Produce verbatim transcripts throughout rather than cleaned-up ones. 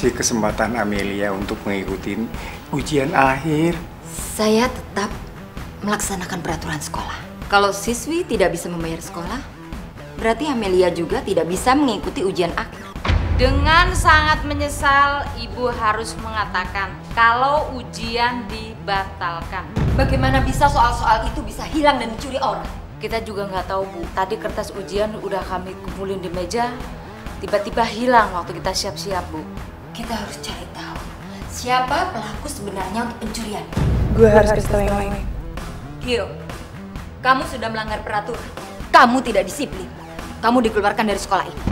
kasih kesempatan Amelia untuk mengikuti ujian akhir. Saya tetap melaksanakan peraturan sekolah. Kalau siswi tidak bisa membayar sekolah, berarti Amelia juga tidak bisa mengikuti ujian akhir. Dengan sangat menyesal, Ibu harus mengatakan kalau ujian dibatalkan. Bagaimana bisa soal-soal itu bisa hilang dan dicuri orang? Kita juga nggak tahu, Bu. Tadi kertas ujian udah kami kumpulin di meja, tiba-tiba hilang waktu kita siap-siap, Bu. Kita harus cari tahu siapa pelaku sebenarnya untuk pencurian. Gue harus kasih tahu yang lain. Gio, kamu sudah melanggar peraturan. Kamu tidak disiplin. Kamu dikeluarkan dari sekolah ini.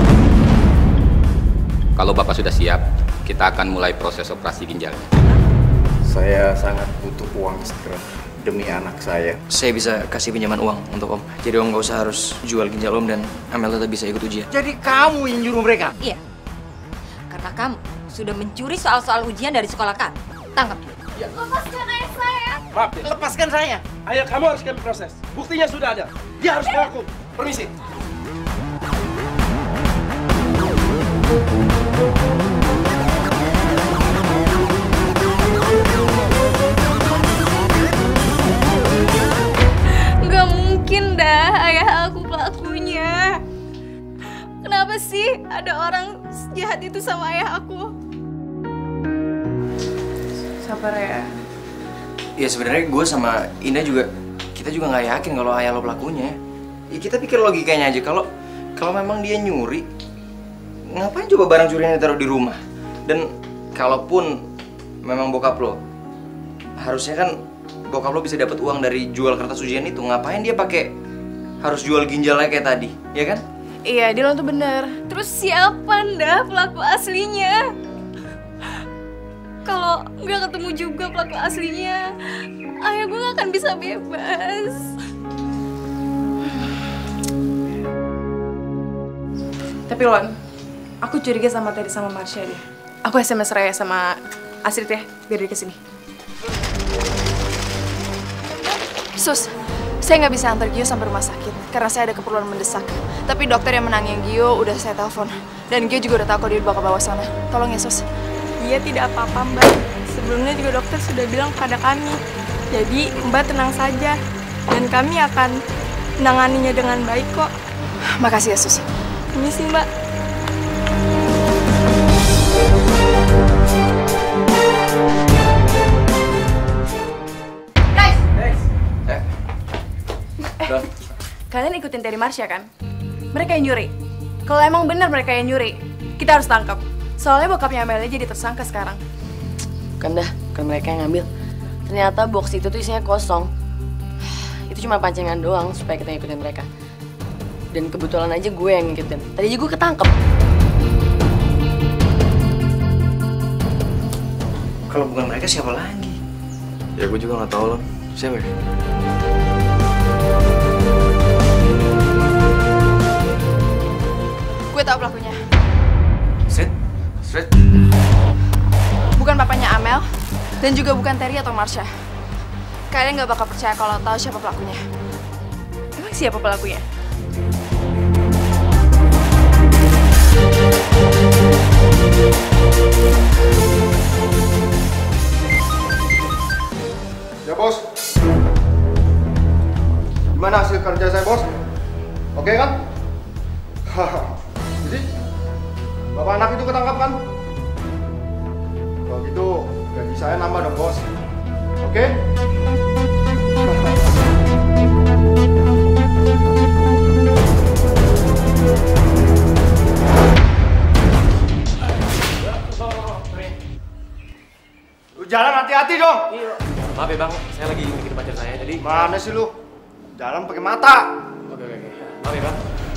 Kalau Bapak sudah siap, kita akan mulai proses operasi ginjalnya. Saya sangat butuh uang segera demi anak saya. Saya bisa kasih pinjaman uang untuk Om. Jadi Om nggak usah harus jual ginjal Om dan Amel tetap bisa ikut ujian. Jadi kamu yang nyuruh mereka? Iya. Karena kamu sudah mencuri soal-soal ujian dari sekolah kami. Tangkap dia. Lepaskan ayah saya. Maaf, lepaskan saya. Ayah kamu harus kami proses. Buktinya sudah ada. Dia harus mengaku. Permisi. Gak mungkin dah ayah aku pelakunya. Kenapa sih ada orang sejahat itu sama ayah aku? Sabar ya. Ya sebenarnya gue sama Indah juga, kita juga nggak yakin kalau ayah lo pelakunya. Ya kita pikir logikanya aja, kalau kalau memang dia nyuri, ngapain coba barang curiannya taruh di rumah? Dan kalaupun memang bokap lo, harusnya kan bokap lo bisa dapat uang dari jual kertas ujian itu. Ngapain dia pakai harus jual ginjalnya kayak tadi, ya kan? Iya, Dylan tuh bener. Terus siapa ndah pelaku aslinya? Kalau nggak ketemu juga pelaku aslinya, ayah gue nggak akan bisa bebas. Tapi Lon, aku curiga sama Teddy sama Marsha deh. Aku S M S Raya sama Astrid ya, biar dia kesini. Sus, saya nggak bisa antar Gio sampai rumah sakit karena saya ada keperluan mendesak. Tapi dokter yang menangin Gio udah saya telepon. Dan Gio juga udah tahu kalau dia dibawa ke bawah sana. Tolong ya, Sus. Iya, tidak apa-apa, Mbak. Sebelumnya juga dokter sudah bilang kepada kami. Jadi, Mbak tenang saja. Dan kami akan menanganinya dengan baik kok. Makasih ya, Sus. Permisi, Mbak. Guys! Eh, Eh, kalian ikutin Terry Marsha kan? Mereka yang nyuri. Kalau emang benar mereka yang nyuri, kita harus tangkap. Soalnya bokapnya Amelia jadi tersangka sekarang. Bukan dah, bukan mereka yang ngambil. Ternyata box itu tuh isinya kosong. Itu cuma pancingan doang supaya kita ngikutin mereka. Dan kebetulan aja gue yang ngikutin. Tadi aja gue ketangkep. kalau bukan mereka siapa lagi? Ya gue juga nggak tahu loh. Siapa ya? Gue tahu pelakunya. Srit? Srit? Bukan papanya Amel, dan juga bukan Terry atau Marsha. Kalian gak bakal percaya kalau tahu siapa pelakunya. Emang siapa pelakunya? Ya bos. Gimana hasil kerja saya bos? Oke kan? Jadi bapak anak itu ketangkap kan? Kalau gitu gaji saya nambah dong bos. Oke? Lu jalan hati-hati dong. Maaf ya bang, saya lagi mikir pacar saya jadi. Mana sih lu? Jalan pakai mata. Oke oke oke. Maaf ya bang.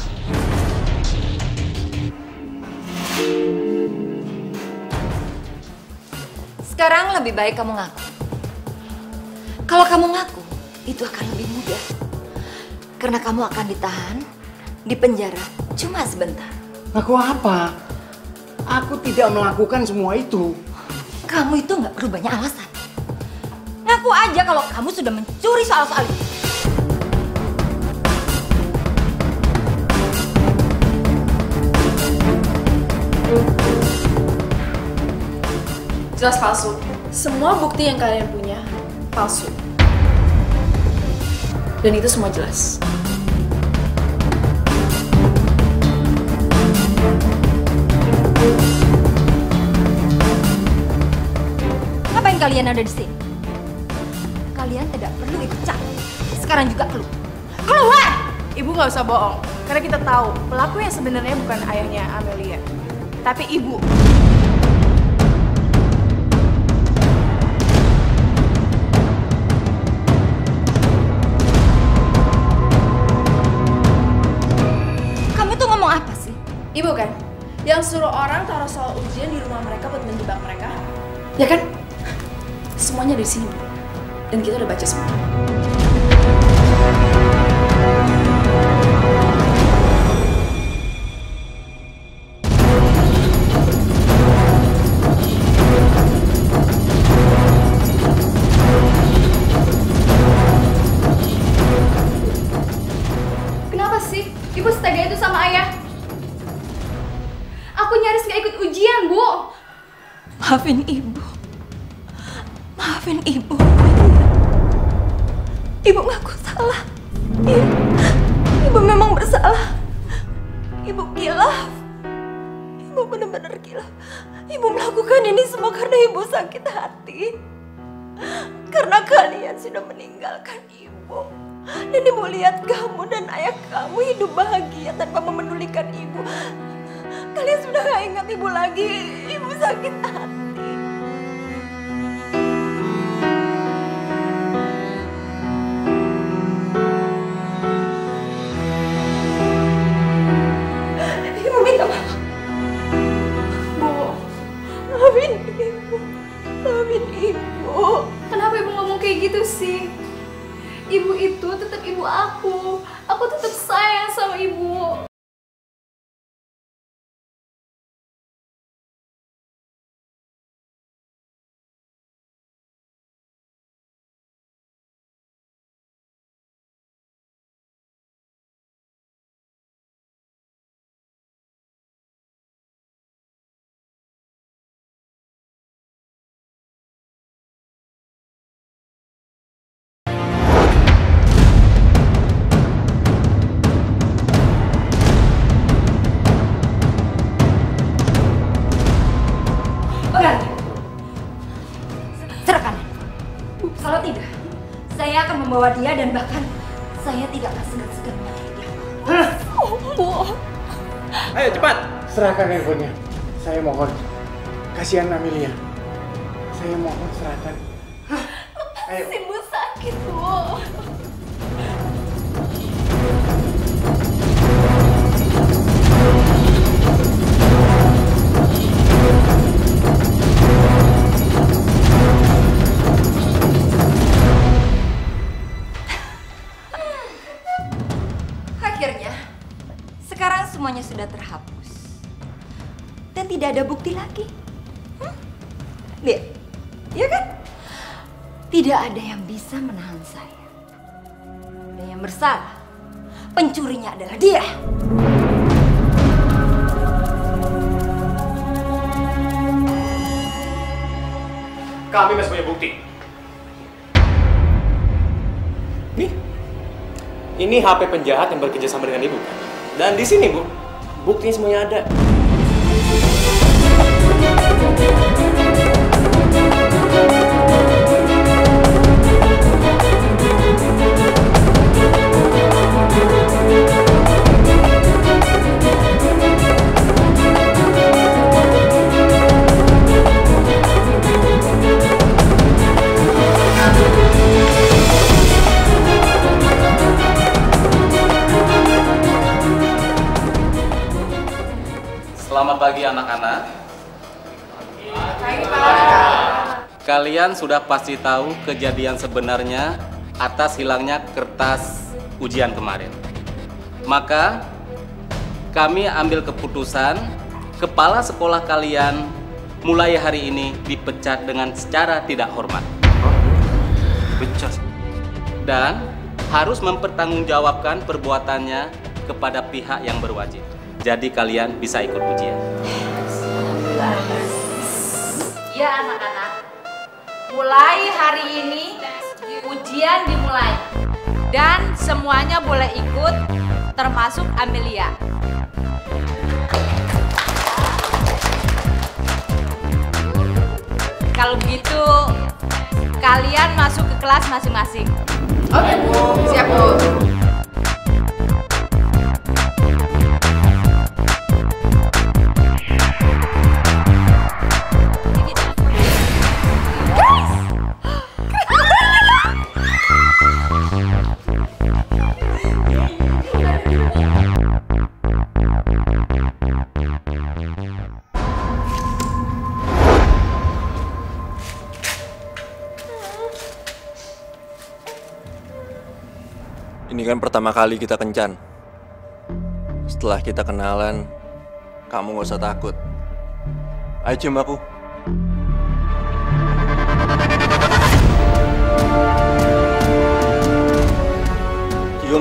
Sekarang lebih baik kamu ngaku. Kalau kamu ngaku, itu akan lebih mudah. Karena kamu akan ditahan di penjara cuma sebentar. Ngaku apa? Aku tidak melakukan semua itu. Kamu itu nggak perlu banyak alasan. Ngaku aja kalau kamu sudah mencuri soal-soal itu. Jelas palsu. Semua bukti yang kalian punya palsu. Dan itu semua jelas. Ngapain kalian ada di sini? Kalian tidak perlu ikut campur. Sekarang juga keluar. Keluar! Ibu nggak usah bohong, karena kita tahu pelaku yang sebenarnya bukan ayahnya Amelia, tapi ibu. Kamu tuh ngomong apa sih? Ibu kan, yang suruh orang taruh soal ujian di rumah mereka buat menjebak mereka, ya kan? Semuanya di sini, dan kita udah baca semua. Kenapa sih ibu setega itu sama ayah? Aku nyaris gak ikut ujian, Bu. Maafin ibu. Maafin ibu. Ibu ngaku salah. Ibu, ibu memang bersalah. Ibu kilaf. Ibu benar-benar kilaf. Ibu melakukan ini semua karena ibu sakit hati. Karena kalian sudah meninggalkan ibu. Dan ibu lihat kamu dan ayah kamu hidup bahagia tanpa memedulikan ibu. Kalian sudah gak ingat ibu lagi. Ibu sakit hati. Ibu minta maaf. Bu, maafin ibu. Maafin ibu. Kenapa ibu ngomong kayak gitu sih? Ibu itu tetap ibu aku. Aku tetap sayang sama ibu. Serahkan. Kalau tidak, saya akan membawa dia dan bahkan saya tidak akan segan-segan mematikan dia. Oh, Bu. Ayo cepat. Serahkan handphonenya. Saya mohon. Kasihan Amelia. Saya mohon serahkan. Ayo. Ibu sakit, Bu. Akhirnya, sekarang semuanya sudah terhapus. Dan tidak ada bukti lagi. Hmm? Lihat, ya kan? Tidak ada yang bisa menahan saya. Dan yang bersalah, pencurinya adalah dia. Kami masih punya bukti. Nih, ini H P penjahat yang bekerja sama dengan ibu. Dan di sini, Bu, buktinya semuanya ada. Selamat pagi anak-anak. Kalian sudah pasti tahu kejadian sebenarnya atas hilangnya kertas ujian kemarin. Maka kami ambil keputusan kepala sekolah kalian mulai hari ini dipecat dengan secara tidak hormat. Dipecat? Dan harus mempertanggungjawabkan perbuatannya kepada pihak yang berwajib. Jadi kalian bisa ikut ujian. Ya anak-anak, mulai hari ini ujian dimulai. Dan semuanya boleh ikut, termasuk Amelia. Kalau begitu, kalian masuk ke kelas masing-masing. Oke, Bu. Siap, Bu. Ini kan pertama kali kita kencan. Setelah kita kenalan, kamu gak usah takut. Ayo cium aku. Cium.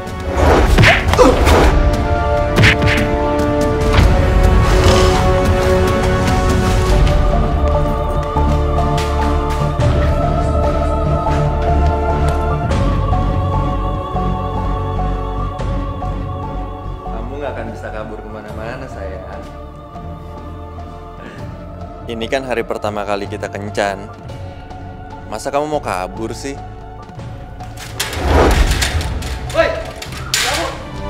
Ini kan hari pertama kali kita kencan. Masa kamu mau kabur sih? Woi, kamu.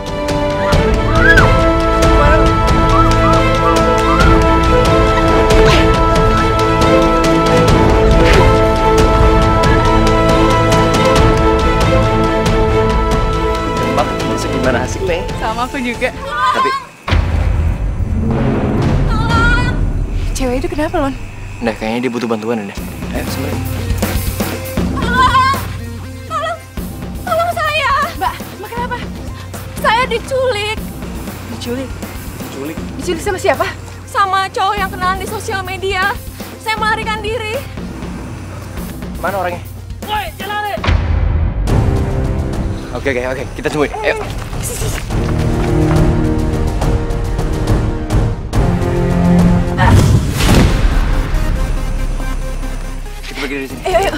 Mbak, masih gimana hasilnya? Sama aku juga. Tapi cewek itu kenapa, Lon? Nah, kayaknya dia butuh bantuan udah. Ayo, sebenarnya. Tolong! Tolong! Tolong saya! Mbak, Mbak kenapa? Saya diculik. Diculik? Diculik? Diculik sama siapa? Sama cowok yang kenalan di sosial media. Saya melarikan diri. Mana orangnya? Woi, jangan lari! Oke, oke, oke. Kita tungguin. Ayo. Pergi dari sini. Ayo, ayo.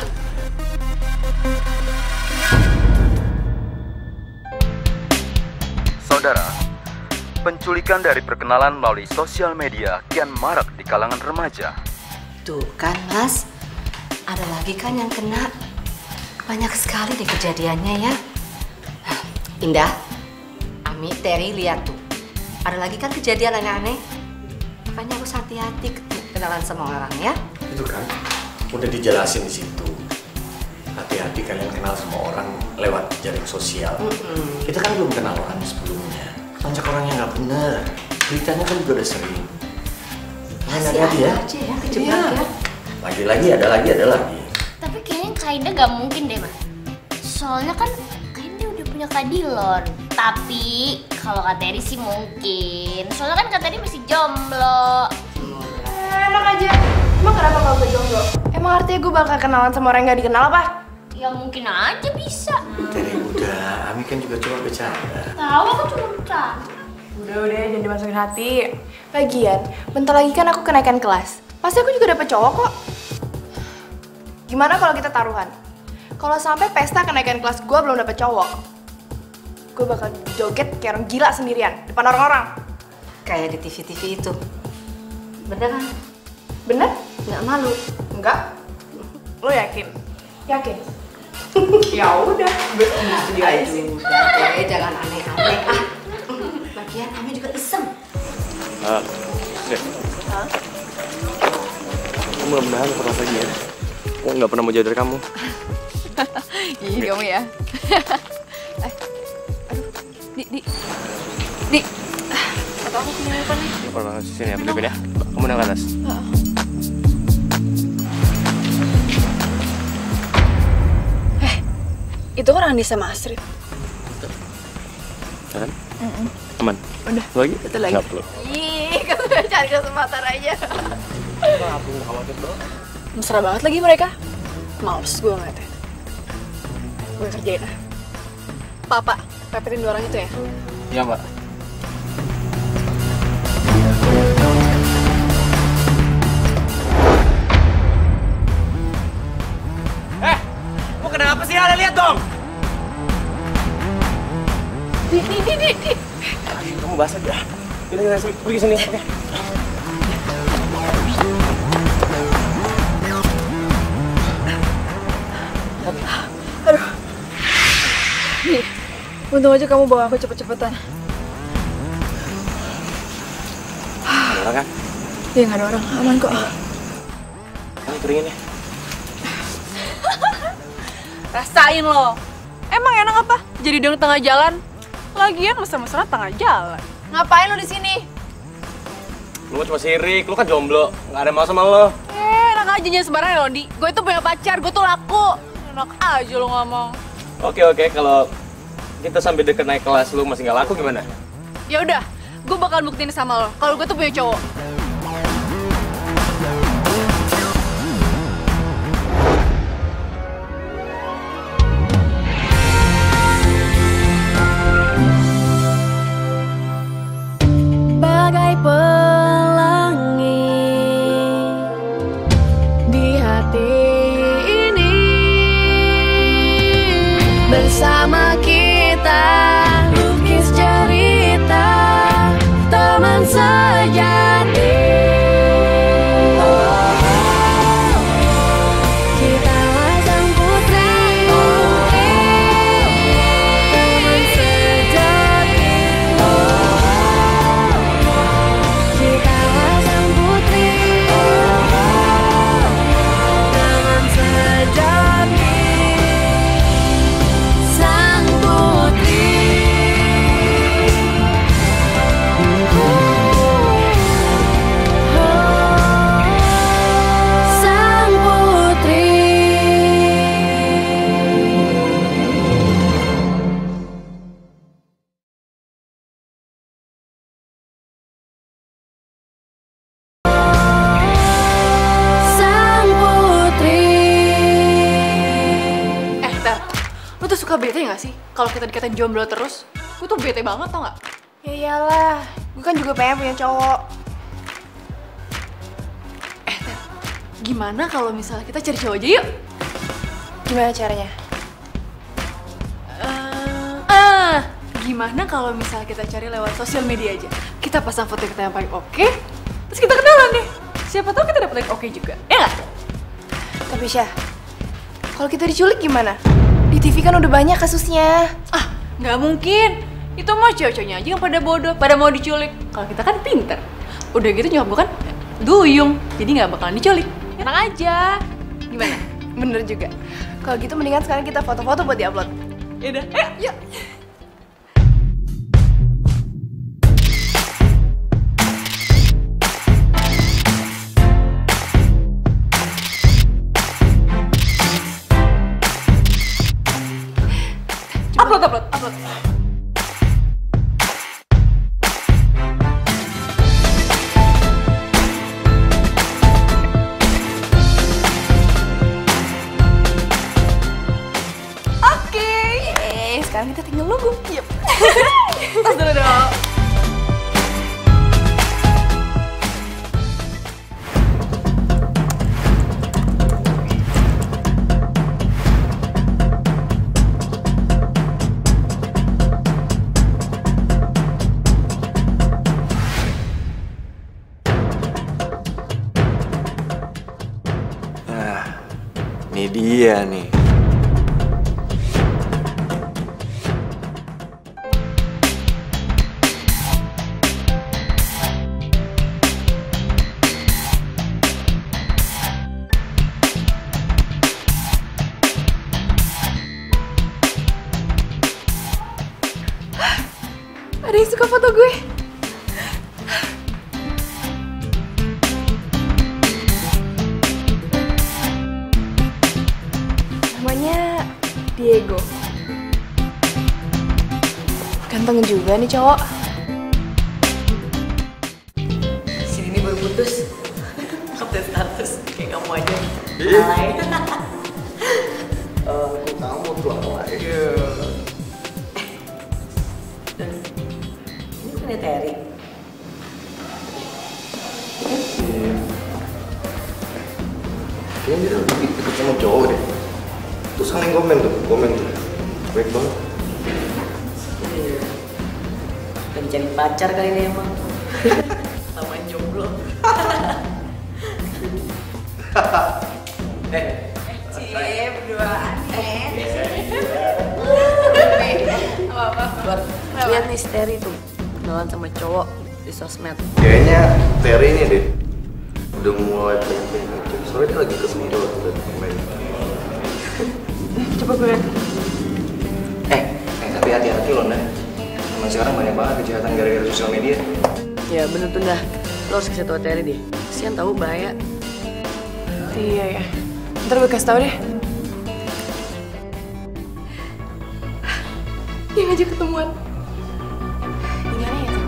Saudara, penculikan dari perkenalan melalui sosial media kian marak di kalangan remaja. Tuh kan, Mas. Ada lagi kan yang kena. Banyak sekali deh kejadiannya ya. Indah, Ami, Terry, lihat tuh. Ada lagi kan kejadian aneh-aneh. Makanya harus hati-hati kenalan sama orang ya. Itu kan udah dijelasin di situ. Hati-hati kalian kenal sama orang lewat jaring sosial. Mm-mm. Kita kan belum kenal orang sebelumnya. Banyak orang yang nggak bener. Beritanya kan juga udah sering. Main hati-hati ya. Aja ya, kejebak ya. Lagi-lagi ada lagi ada lagi. Tapi kayaknya Kak Indah gak mungkin deh, Mas. Soalnya kan Kak Indah udah punya Kak Dilon. Tapi kalau Kak Terry sih mungkin. Soalnya kan Kak Terry masih jomblo. Eh, enak aja. Emang kenapa kalau gue jomblo? Emang artinya gue bakal kenalan sama orang yang gak dikenal apa? Ya mungkin aja bisa. Terry udah, Ami kan juga cuma bercanda. Tahu aku cuma bercanda. Udah-udah, jangan dimasukin hati. Lagian, bentar lagi kan aku kenaikan kelas. Pasti aku juga dapet cowok kok. Gimana kalau kita taruhan? Kalau sampai pesta kenaikan kelas gue belum dapet cowok, gue bakal joget kayak orang gila sendirian depan orang-orang. Kayak di T V-T V itu. Bener kan? Bener? Nggak malu? Enggak. Lo yakin? Yakin? Ya udah, gue setuju aja sih. Udah deh, jangan aneh-aneh ah. Lagian Ami juga iseng. Ah, deh. Hah? Mudah-mudahan pernah lagi ya. Aku nggak pernah mau jauh dari kamu. Ih, kamu ya. Eh, aduh, di, di, di. Atau aku punya apa nih? Nggak pernah ke sini ya, beli ya. Kamu naik ke atas. Eh, itu kan Andi sama Astrid. Ya kan? Mm-mm. Aman. Udah. Lagi? Satu lagi. Nggak perlu. Ih, kamu cari kesempatan aja. Aku nggak khawatir doang. Mesra banget lagi mereka. Males gue ngeliatnya. Gue kerjain ah. Papa, pepetin dua orang itu ya? Iya, Mbak. lihat dong. Di, di, di, di, di. Kamu bahas aja. Kita kita pergi sini, oke? Aduh. Nih, untung aja kamu bawa aku cepet-cepetan. Ada orang kan? Iya, nggak ada orang. Aman kok. Kamu keringin ya? Rasain lo. Emang enak apa? Jadi dong tengah jalan. Lagian mesra-mesra tengah jalan. Ngapain lo di sini? Lu cuma sirik, lu kan jomblo. Nggak ada mau sama lo. Eh, enak aja jangan sembarangan ya, Londi. Gue tuh punya pacar, gue tuh laku. Enak aja lo ngomong. Oke, oke. Kalau kita sampai deket naik kelas, lu masih nggak laku gimana? Ya udah, gue bakal buktiin sama lo. Kalau gue tuh punya cowok. Bagai pelangi di hati ini, bersama kita lukis cerita teman sejati. Kitalah sang putri, teman sejati. Kitalah sang putri, teman sejati. Sang putri, sang putri. Sang putri. Eh, Tar, lu tuh suka bete gak sih? Kalau kita dikatain jomblo terus? Gue tuh bete banget, tau gak? Ya iyalah, gue kan juga pengen punya cowok. Gimana kalau misalnya kita cari cowok aja yuk? Gimana caranya? Eh, ah, gimana kalau misalnya kita cari lewat sosial media aja? Kita pasang foto kita yang paling oke, terus kita kenalan deh. Siapa tahu kita dapet like oke juga, ya nggak? Tapi Syah, kalau kita diculik gimana? Di T V kan udah banyak kasusnya. Ah, nggak mungkin. Itu mah cowok-cowoknya aja yang pada bodoh, pada mau diculik. Kalau kita kan pinter. Udah gitu nyokap gue kan duyung, jadi nggak bakalan diculik. Tenang aja. Gimana? Bener juga. Kalau gitu mendingan sekarang kita foto-foto buat diupload. Yaudah, ayo, yuk. Upload, upload, upload. Oke. Eh, sekarang kita tinggal nunggu. Yep. Tas dulu dong. Nah, ini dia nih. Ada yang suka foto gue. Namanya Diego. Ganteng juga nih cowok. Sini nih baru putus. Update status kayak kamu aja. Ih. Alay. Aku kamu tuh alay. Ini punya Terry. Kayaknya dia lebih deket sama cowok deh. Tuh saling komen tuh, komen tuh. Baik banget. Lagi cari pacar kali ini emang. Sama jomblo. Eh, Cie, berduaan eh. Apa-apa. Lihat nih si Terry tuh, kenalan sama cowok di sosmed. Kayaknya Terry ini deh udah mulai pengen-pengen. Soalnya dia lagi kesenggol tuh main. Coba gue lihat. eh, eh tapi hati-hati loh, Nah. Emang sekarang banyak banget kejahatan gara-gara sosial media. Ya bener tuh dah, lo harus kasih tau Terry deh. Kasian tahu bahaya. Iya ya. Ntar gue kasih tau deh. Dia ngajak ketemuan. Ini aneh ya?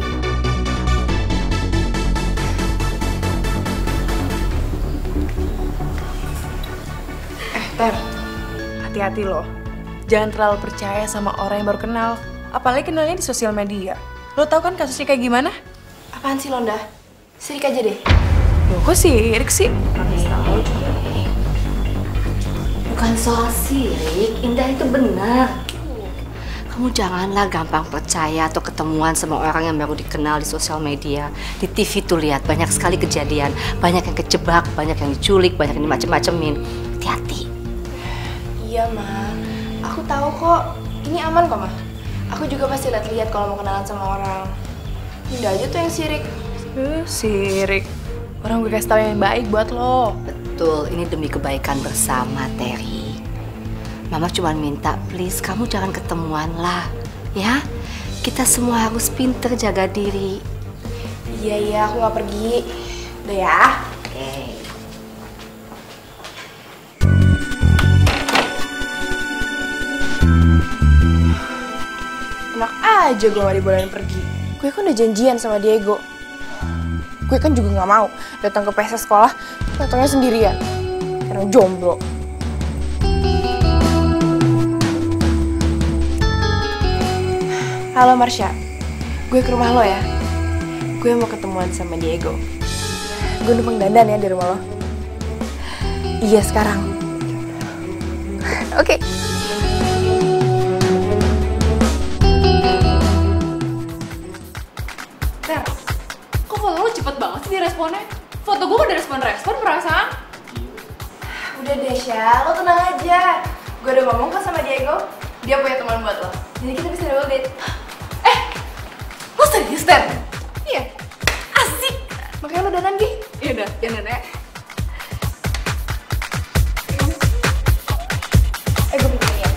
Eh, Ter. Hati-hati loh. Jangan terlalu percaya sama orang yang baru kenal. Apalagi kenalnya di sosial media. Lo tau kan kasusnya kayak gimana? Apaan sih, Londa? Sirik aja deh. Loh, kok sirik sih? Tahu juga. Bukan soal sirik, Indah itu benar. Kamu janganlah gampang percaya atau ketemuan sama orang yang baru dikenal di sosial media. Di T V tuh lihat banyak sekali kejadian, banyak yang kejebak, banyak yang diculik, banyak yang dimacem-macemin. Hati-hati. Iya, Ma. Aku tahu kok. Ini aman kok, Ma. Aku juga pasti lihat-lihat kalau mau kenalan sama orang. Indah aja tuh yang sirik. Uh, sirik. Orang gue kasih tau yang baik buat lo. Betul, ini demi kebaikan bersama, Terry. Mama cuma minta, please kamu jangan ketemuan lah, ya. Kita semua harus pinter jaga diri. Iya, iya, aku gak pergi. Udah ya? Oke. Enak aja gue gak dibolehin pergi. Gue kan udah janjian sama Diego. Gue kan juga gak mau datang ke pesta sekolah, datangnya sendirian. Karena jomblo. Halo Marsha, gue ke rumah lo ya. Gue mau ketemuan sama Diego. Gue numpang dandan ya di rumah lo. Iya sekarang. Oke. Okay. Ter, kok foto lo cepet banget sih diresponnya? Foto gue udah respon-respon perasaan. Udah deh Sya, lo tenang aja. Gue udah ngomong kok sama Diego. Dia punya teman buat lo. Jadi kita bisa double date. Lo serius, Ter? Iya. Asik. Makanya lo dandan, Gi. Iya udah, dandan ya. Eh, gue buka ya.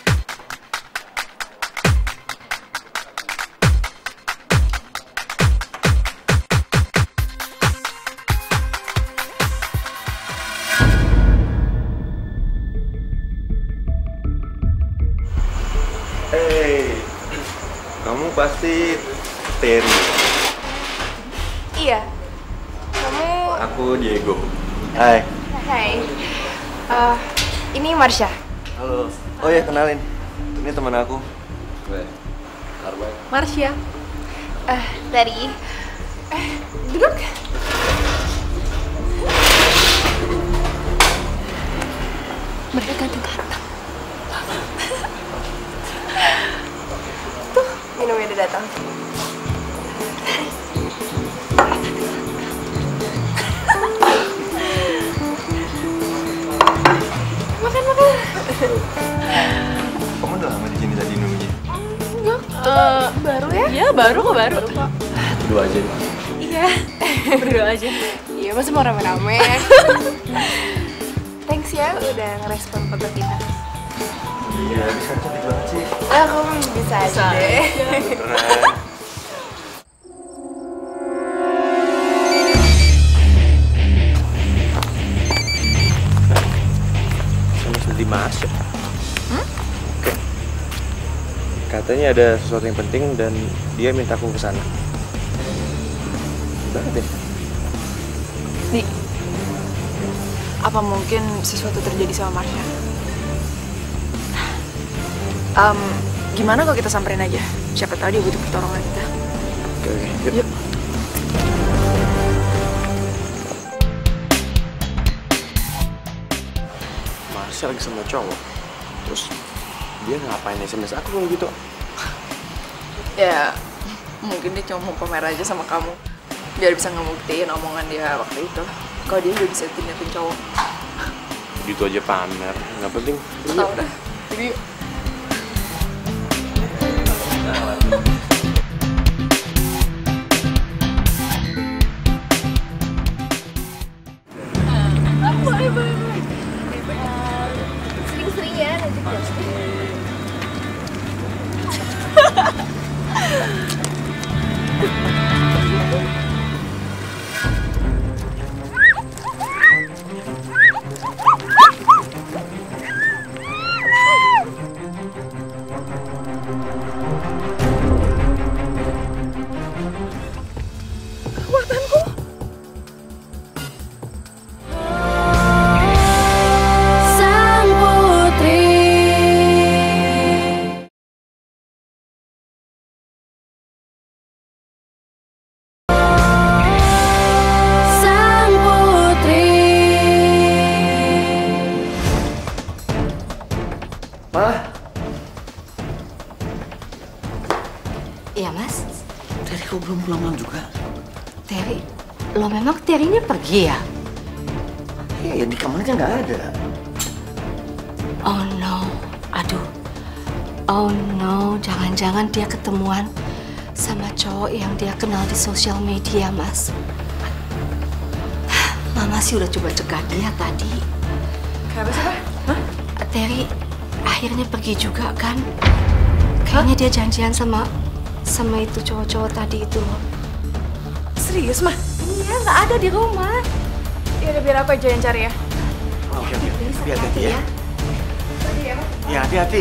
Hey, kamu pasti Terry. Iya. Kamu... Aku Diego. Hai. Hai. Uh, ini Marsha. Halo. Oh ya, kenalin. Ini teman aku. Gue, Arman. Marsha. Eh, Terry. Eh, duduk. Mereka ganteng-ganteng. Tuh, minumnya udah datang. Makan, makan. Kamu udah lama di sini tadi nunggunya? Enggak, uh, baru ya? Iya, baru kok, baru. Berdua aja. Iya, berdua aja. Iya, masa mau rame-rame. Thanks ya udah ngerespon foto kita. Iya, bisa cantik banget sih. Aku bisa aja deh. Beneran. Sama sedih masuk. Hmm? Oke. Katanya ada sesuatu yang penting dan dia minta aku ke sana. Banget ya. Di, apa mungkin sesuatu terjadi sama Marsha? Um, gimana kalau kita samperin aja? Siapa tahu dia butuh pertolongan kita. Oke, oke. Yuk. Yuk. Marsha lagi sama cowok. Terus dia ngapain S M S aku kalau gitu? Ya, mungkin dia cuma mau pamer aja sama kamu. Biar bisa ngebuktiin omongan dia waktu itu. Kalau dia udah bisa tindakin cowok. Gitu aja pamer, nggak penting. Tahu dah. Jadi Boleh, boleh, boleh. Sering-sering ya ngajak Justin. kekuatanku. Sang Putri. Sang Putri. Ma. Iya, Mas. Terry kok belum pulang juga? Terry, lo memang Terry-nya pergi ya? Iya, di kamarnya kan nggak ada. Oh no, aduh. Oh no, jangan-jangan dia ketemuan sama cowok yang dia kenal di sosial media, Mas. Mama sih udah coba cegah dia tadi. Kenapa sih, Pak? Hah? Terry akhirnya pergi juga kan? Kayaknya dia janjian sama sama itu cowok-cowok tadi itu loh. Serius, mah? Iya, nggak ada di rumah. Ya udah biar aku aja yang cari ya. Oke, oke. Tapi hati-hati ya. Pergi ya, Pak. Ya, hati-hati.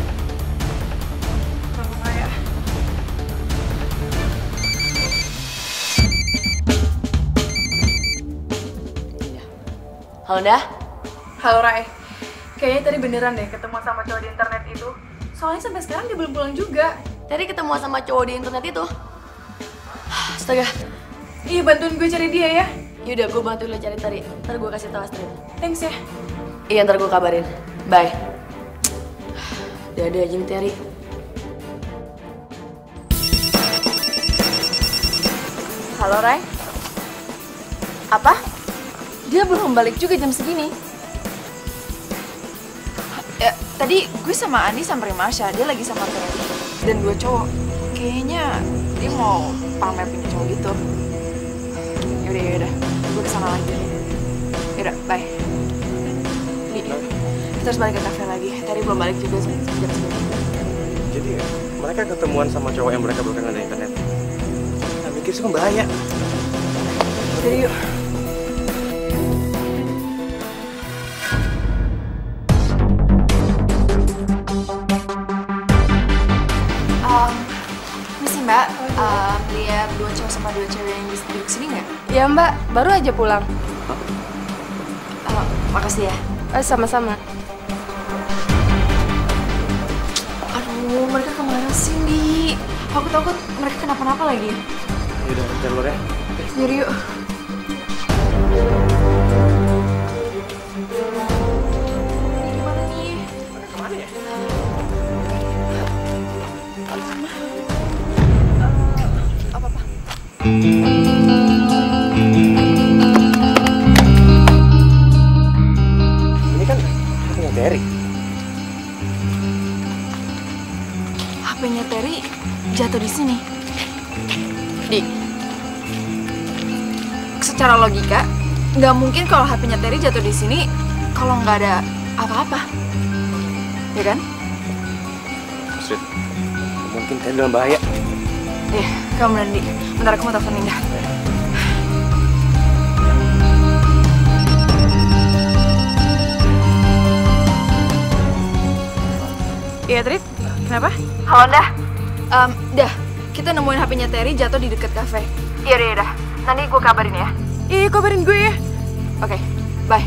Halo, Dah. Halo, Rai. Kayaknya tadi beneran deh ketemu sama cowok di internet itu. Soalnya sampai sekarang dia belum pulang juga. Tadi ketemu sama cowok di internet itu. Astaga. Iya, bantuin gue cari dia ya. Yaudah, gue bantuin lo cari tadi. Ntar gue kasih tau Astrid. Thanks ya. Iya, ntar gue kabarin. Bye. Dadah, Jim Terry. Halo, Rai. Apa? Dia belum balik juga jam segini. Ya, tadi gue sama Andi samperin Masha. Dia lagi sama Terry dan dua cowok. Kayaknya dia mau pamer punya cowok gitu. Yaudah, yaudah. Gue kesana lagi. Yaudah, bye. Di, kita harus balik ke kafe lagi. Tadi belum balik juga jam segini. Jadi mereka ketemuan sama cowok yang mereka bukan dari internet. Nah, mikir sih kan bahaya. Jadi yuk. Um, misi Mbak, um, lihat dua cowok sama dua cewek yang duduk sini nggak? Ya Mbak, baru aja pulang. Uh, makasih ya. Eh, sama-sama. Aduh, mereka kemana sih, Di? Aku takut mereka kenapa-napa lagi. Yaudah, jalur ya. Yaudah yuk. Gimana nih? Mereka kemana ya? Apa-apa? Ini kan hpnya Terry. H P-nya Terry jatuh di sini. Di. Secara logika, nggak mungkin kalau H P-nya Terry jatuh di sini kalau nggak ada apa-apa. Ya kan? Astrid, mungkin Terry dalam bahaya. Iya, kamu bener, Di. Bentar aku mau telepon Indah. Iya, Trit. Kenapa? Halo, Dah. Um, Dah, kita nemuin H P-nya Terry jatuh di dekat kafe. Iya, iya, dah. Nanti gue kabarin ya. Iya, kabarin gue ya. Oke, okay, bye.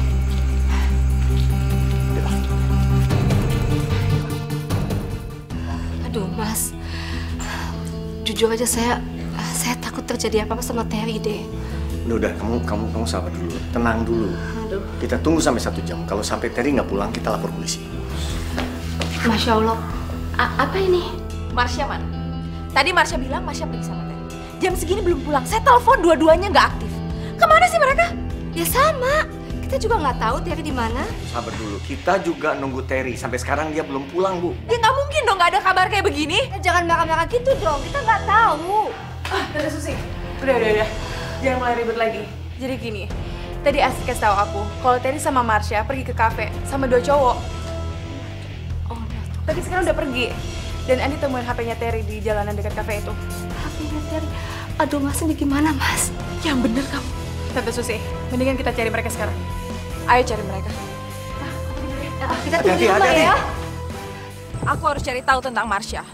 Aduh, Mas. Jujur aja saya saya takut terjadi apa-apa sama Terry deh. Udah, udah, kamu kamu kamu sabar dulu, tenang dulu. Aduh. Kita tunggu sampai satu jam. Kalau sampai Terry nggak pulang, kita lapor polisi. Masya Allah. A apa ini? Marsha mana? Tadi Marsha bilang Marsha pergi sama Terry. Jam segini belum pulang. Saya telepon dua-duanya nggak aktif. Kemana sih mereka? Ya sama. Kita juga nggak tahu Terry di mana. Sabar dulu, kita juga nunggu Terry. Sampai sekarang dia belum pulang, Bu. Ya nggak mungkin dong nggak ada kabar kayak begini. Ya, jangan marah-marah gitu dong, kita nggak tahu. Ah, Tante Susi, udah, udah, udah. Jangan mulai ribut lagi. Jadi gini, tadi Asri kasih tahu aku kalau Terry sama Marsha pergi ke kafe sama dua cowok. Oh, tapi sekarang udah pergi. Dan Andi temuin H P-nya Terry di jalanan dekat kafe itu. H P-nya Terry? Aduh, Mas, ini gimana, Mas? Yang bener kamu. Tante Susi, mendingan kita cari mereka sekarang. Ayo cari mereka. Nah, kita tunggu di rumah ya. Aku harus cari tahu tentang Marsha.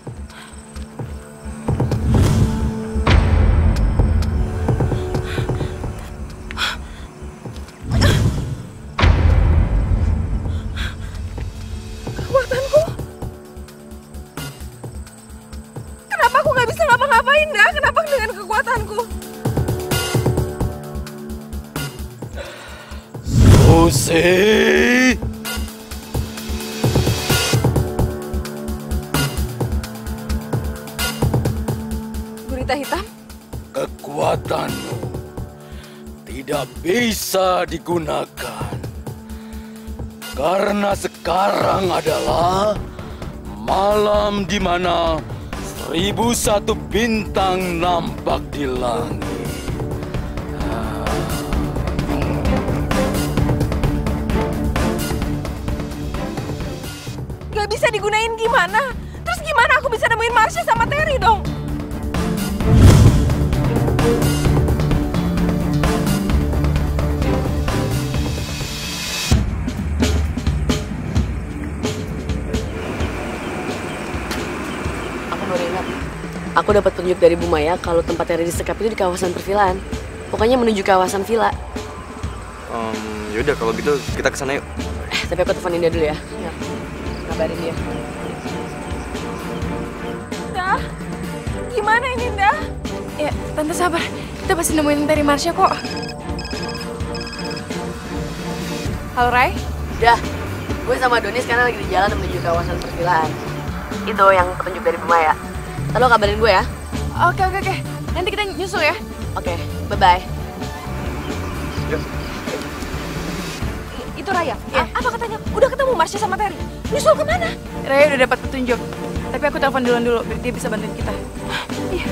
Kekuatanku. Kenapa aku nggak bisa ngapa-ngapain, dah? Kenapa dengan kekuatanku? Susi! Gurita hitam? Kekuatanmu tidak bisa digunakan. Karena sekarang adalah malam di mana seribu satu bintang nampak di langit. Gak bisa digunain gimana? Terus gimana aku bisa nemuin Marsha sama Terry dong? Aku baru ingat. Aku dapat petunjuk dari Bu Maya kalau tempat Terry disekap itu di kawasan pervilaan. Pokoknya menuju kawasan villa. Um, yaudah kalau gitu kita kesana yuk. Eh, tapi aku teleponin dia dulu ya. Ya. Kabarin dia. Dah, gimana ini, Dah? Ya, Tante sabar. Kita pasti nemuin Terry Marsha kok. Halo, Rai? Dah, gue sama Doni sekarang lagi di jalan menuju kawasan pervilaan. Itu yang petunjuk dari Bu Maya. Lalu kabarin gue ya. Oke, oke, oke. Nanti kita nyusul ya. Oke, bye-bye. Itu Raya. Ya. Apa katanya? Udah ketemu Marsha sama Terry. Nyusul kemana? Raya udah dapat petunjuk. Tapi aku telepon duluan dulu biar dia bisa bantuin kita. Iya.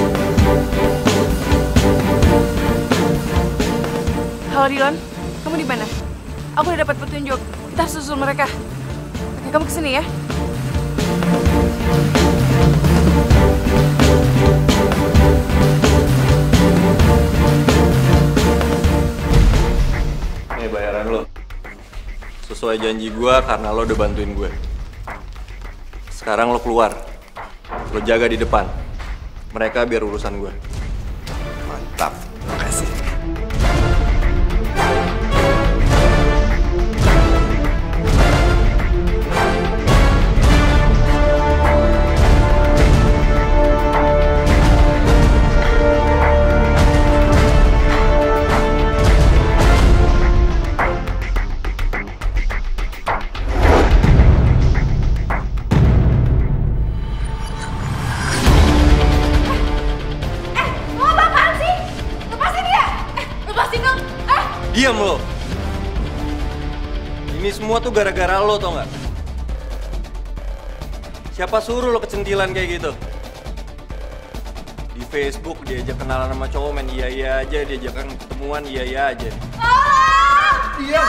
Halo Dylan, kamu di mana? Aku udah dapat petunjuk. Kita harus susul mereka. Oke, kamu kesini ya. Nih bayaran lo. Sesuai janji gue karena lo udah bantuin gue. Sekarang lo keluar. Lo jaga di depan. Mereka biar urusan gue. Mantap, makasih. Diam lo. Ini semua tuh gara-gara lo, tau nggak? Siapa suruh lo kecentilan kayak gitu? Di Facebook diajak kenalan sama cowok main iya-iya aja, diajakan ketemuan iya-iya aja. Diam!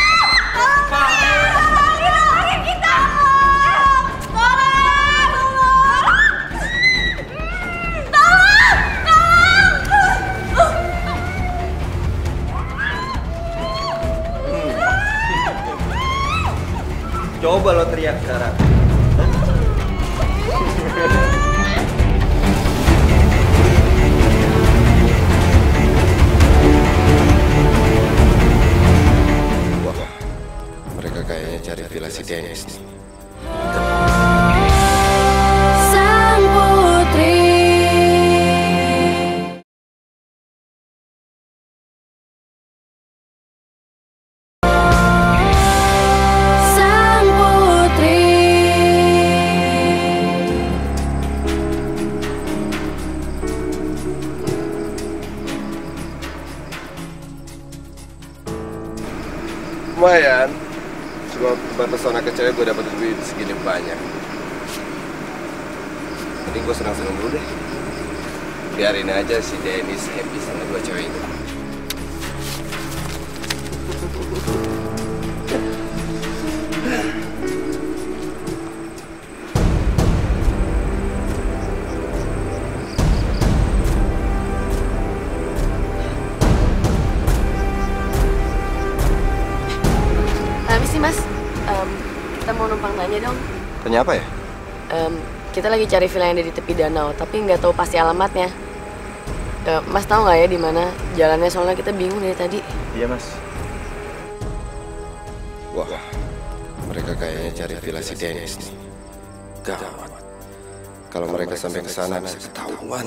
Coba lo teriak sekarang. Wah, mereka kayaknya cari villa si Dennis nih. Sang putri. Sang putri. lumayan. Cuma pesona kecil gue dapat duit segini banyak. Jadi gue senang-senang dulu deh. Biarin aja si Dennis happy sama dua cewek itu. Mas, um, kita mau numpang tanya dong. Tanya apa ya? Um, kita lagi cari villa yang ada di tepi danau, tapi nggak tahu pasti alamatnya. Uh, mas tahu nggak ya di mana jalannya? Soalnya kita bingung dari tadi. Iya mas. Wah, mereka kayaknya cari villa si Dennis nih. Gawat. Kalau mereka sampai ke sana bisa ketahuan.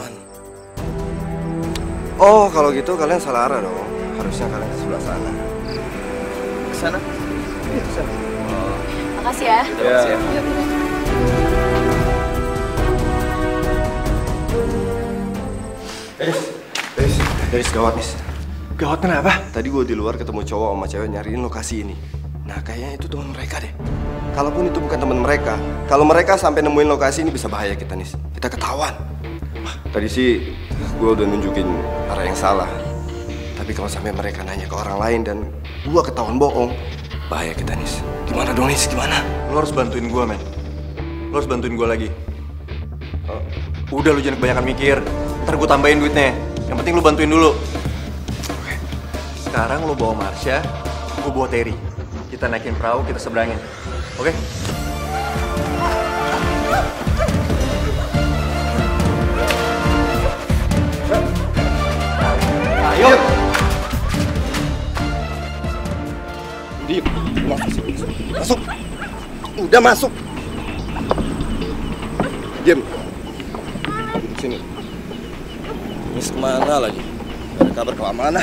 Oh, kalau gitu kalian salah arah dong. Harusnya kalian ke sebelah sana. Ke sana? Oh. Makasih ya. Ya. Yuk, yuk. Dennis, Dennis, Dennis gawat nih. Gawat kenapa? Tadi gue di luar ketemu cowok sama cewek nyariin lokasi ini. Nah kayaknya itu teman mereka deh. Kalaupun itu bukan teman mereka, kalau mereka sampai nemuin lokasi ini bisa bahaya kita nih. Kita ketahuan. Wah, tadi sih gue udah nunjukin arah yang salah. Tapi kalau sampai mereka nanya ke orang lain dan gue ketahuan bohong, bahaya kita, Nis. Gimana dong, Nis? Gimana? Lo harus bantuin gue, men. Lo harus bantuin gue lagi. Uh, udah, lo jangan kebanyakan mikir. Ntar gue tambahin duitnya. Yang penting lo bantuin dulu. Oke. Sekarang lo bawa Marsha, gue bawa Terry. Kita naikin perahu, kita seberangin. Oke? Ayo! Diam, masuk, masuk, udah masuk. Diam. Sini. Nis kemana lagi? Ada kabar kemana?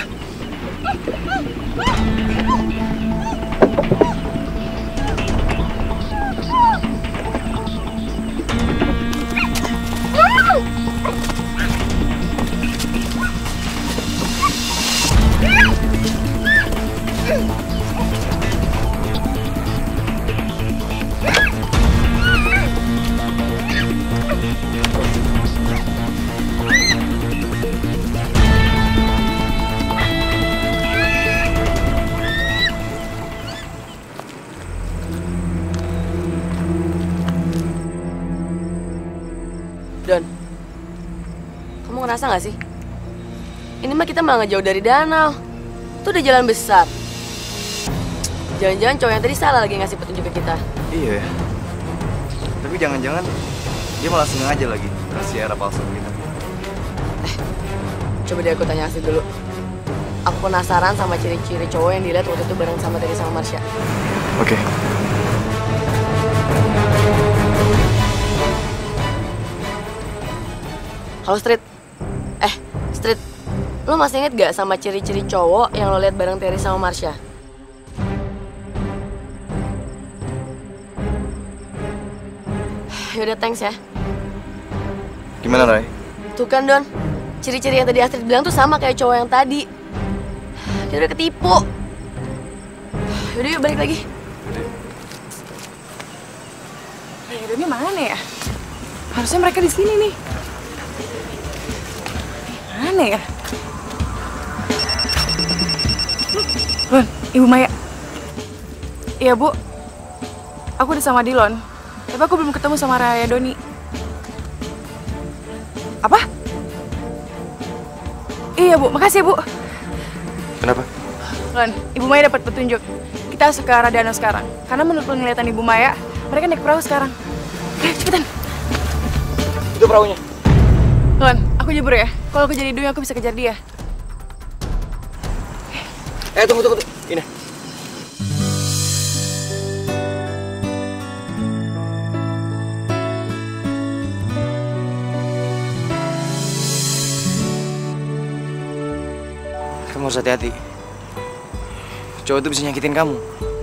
Don, kamu ngerasa gak sih? Ini mah kita malah ngejauh dari danau. Itu udah jalan besar. Jangan-jangan cowok yang tadi salah lagi ngasih petunjuk ke kita. Iya. Tapi jangan-jangan dia malah sengaja lagi kasih arah palsu kita. Eh, coba deh aku tanya Asli dulu. Aku penasaran sama ciri-ciri cowok yang dilihat waktu itu bareng sama tadi sama Marsha. Oke. Halo Street. Eh, Street. Lo masih inget gak sama ciri-ciri cowok yang lo lihat bareng Terry sama Marsha? Yaudah, thanks ya. Gimana, Ray? Tuh kan, Don. Ciri-ciri yang tadi Astrid bilang tuh sama kayak cowok yang tadi. Kita udah ketipu. Yaudah, yuk balik lagi. Yaudah, ini mana ya? Harusnya mereka di sini nih. Mana ya? Lon, Ibu Maya. Iya, Bu. Aku udah sama Dilon. Tapi aku belum ketemu sama Raya Doni. Apa? Iya, Bu. Makasih, Bu. Kenapa? Lon, Ibu Maya dapat petunjuk. Kita harus ke arah danau sekarang. Karena menurut penglihatan Ibu Maya, mereka naik perahu sekarang. Ayo, cepetan. Itu perahunya. Lon, aku jebur ya. Kalau aku jadi duyung, aku bisa kejar dia. Eh, tunggu, tunggu, tunggu. Ini. Kamu harus hati-hati. Cowok itu bisa nyakitin kamu.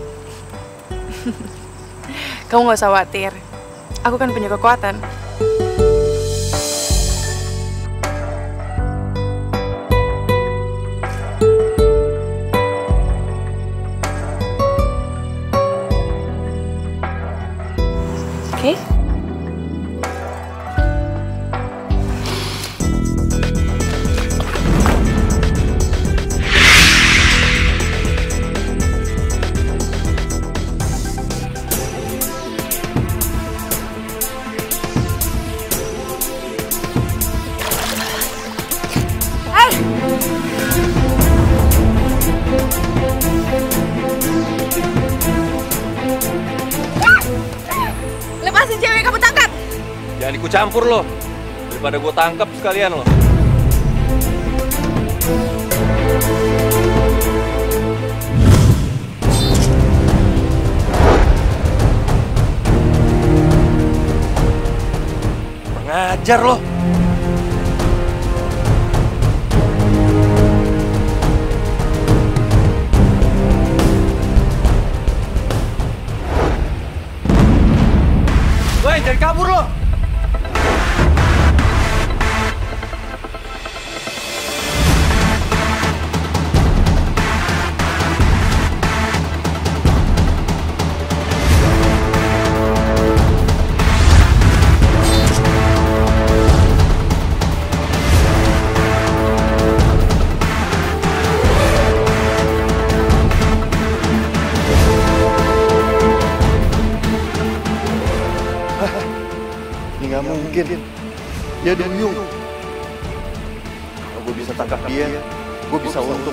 Kamu gak usah khawatir. Aku kan punya kekuatan. Oke? Lepasin cewek kamu tangkap. Jangan ikut campur lo. Daripada gue tangkap sekalian lo. Ngajar lo. Woi, jangan kabur lo. Nggak mungkin. Dia duyung. Kalau gue bisa tangkap dia, gue bisa untung.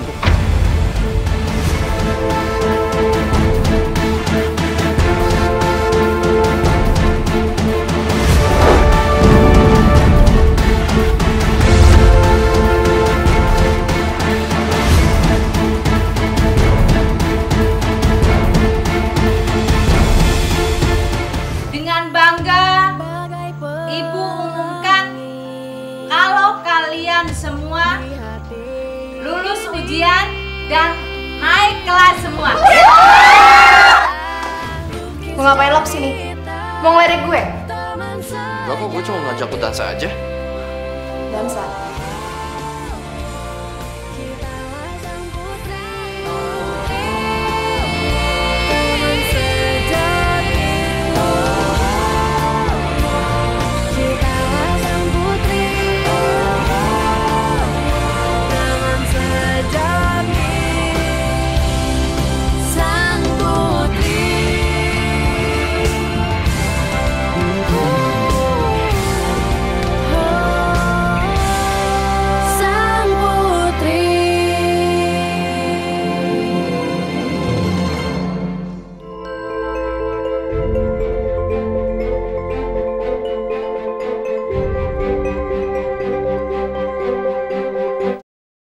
Dengan bangga Ibu umumkan kalau kalian semua lulus ujian dan naik kelas semua. Mau ngapain lo kesini? Mau ngeledek gue? Enggak kok, gue cuma ngajak dansa aja. Dansa?